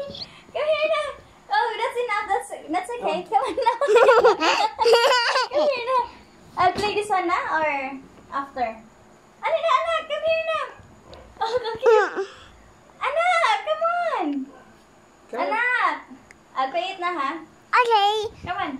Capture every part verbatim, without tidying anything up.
Come here now. Oh, that's enough. That's that's okay. Come on now. Come here now. I'll play this one now or after. Ano na, anak? Come here now. Oh, come here. Anak, come on. Come on. Anak. I'll play it na, ha? Okay. Come on.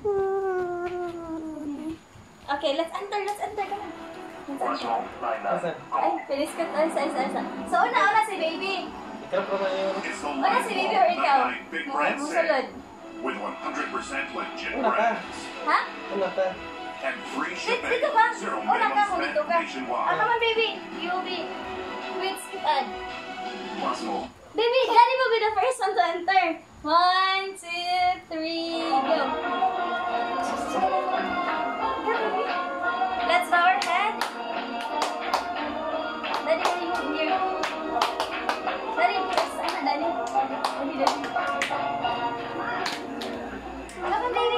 Okay, let's enter. Let's enter. Come on. Let's enter. Asan? Ay, pilis ka. Ay, isa, isa, isa. So, una, una si baby. Ikaw pa man yun. Una si baby or ikaw? Musulod. With one hundred percent legit Una ka. brands. Ha? Una ka. And free Dito, shipping. dito ba? Zero Una ka, minimum kung spend dito ka. Ah, nationwide. come on, baby. You will be with Skipad. Possible. Baby, daddy will be the first one to enter. One, two, three, go. Let's bow our head. Daddy, daddy, move here. Daddy, please. Ano, daddy? Daddy, daddy. Come on, baby.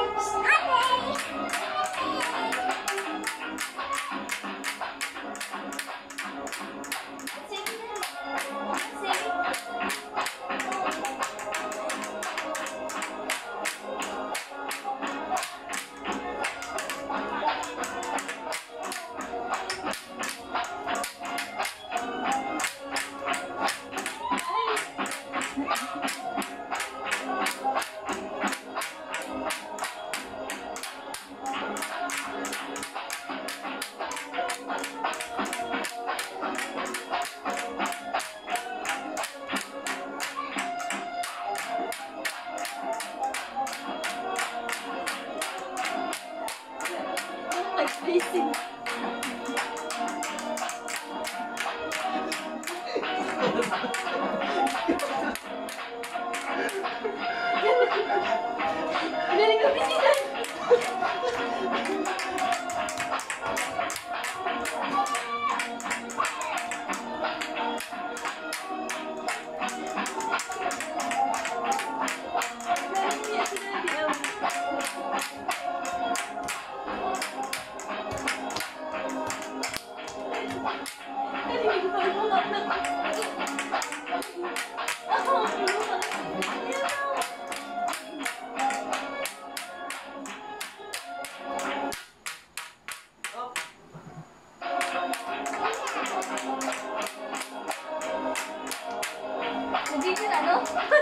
Facing. Galing ko bisilan. Nandito na, no?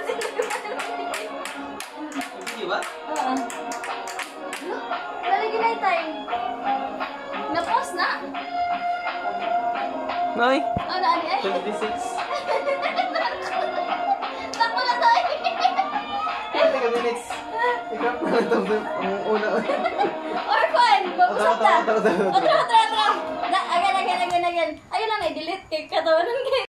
Hindi ba? Oo. Lalagyan na yung time. Na-pause na. Noy? Oh, naani ay. twenty-six. Takbo na tayo. Teka minutes. Ikaw na ito. Ang una. Or fun. Babusap na. Otra, otra, otra, otra. Otra, otra, otra.